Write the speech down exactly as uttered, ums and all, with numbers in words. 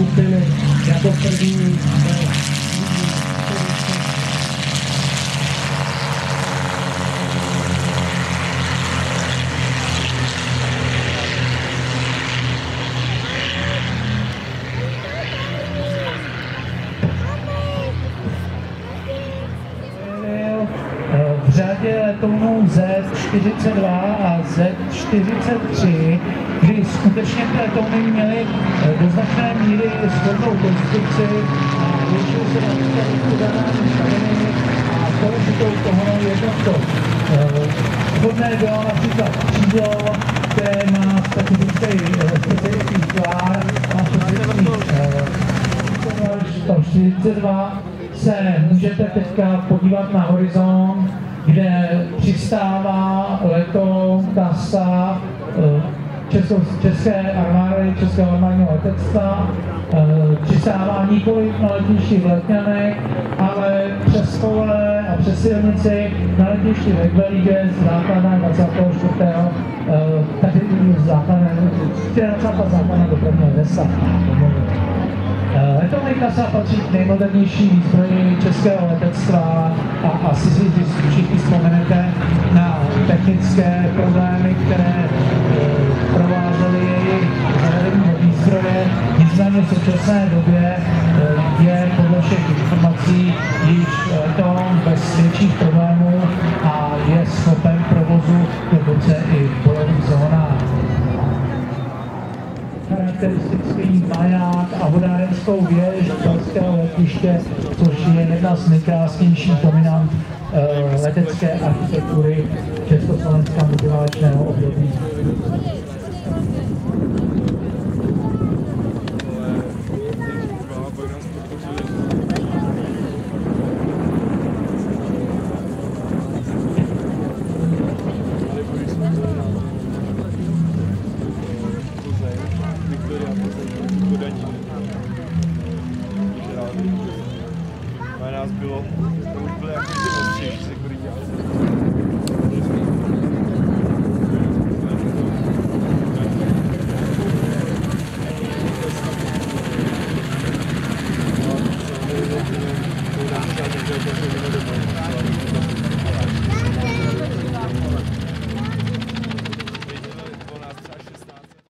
nastoupili jako první. V řadě letounů Z čtyřicet dva a Z čtyřicet tři, kdy skutečně ty letouny měly do značné míry shodnou konstrukci a většinou se například uspořádání staveny a důležitou toho je to vhodné bylo například křídlo, které má specifický specifický tvár, má specifický čtyřicet dva se můžete teďka podívat na horizont, kde přistává letoun T A S A Českou, České armády, Českého armádního letectva. Přistává nikoli na letišti v Letňanech, ale přes pole a přes silnici na letišti ve Kvelídě z základna dvacátého čtvrtého tady základna, dvacátého základna dopravního desa. Letouny T A S A patří k nejmodernější výzbroji českého letectva a asi si všichni vzpomenete na technické problémy, které provázely jejich zavedení výzbroje. Nicméně v současné době je podle všech informací již letoun bez větších problémů a je schopen provozu dokonce i v bojových zónách. Charakteristický maják a vodárenskou věž Pražského letiště, což je jedna z nejkrásnějších dominant uh, letecké architektury československého meziválečného období. A nás bylo, to už bylo jako ty ostřejší, se kolik dělali.